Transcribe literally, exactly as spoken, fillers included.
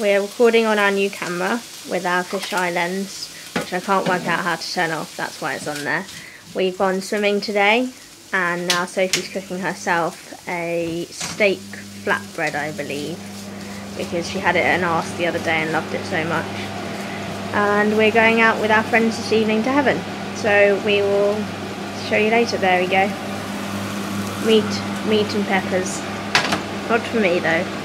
we're recording on our new camera with our fisheye lens, which I can't work out how to turn off, that's why it's on there. We've gone swimming today, and now Sophie's cooking herself a steak flatbread, I believe, because she had it at an arse the other day and loved it so much. And we're going out with our friends this evening to Heaven, so we will show you later. There we go. Meat, meat and peppers. Not for me though.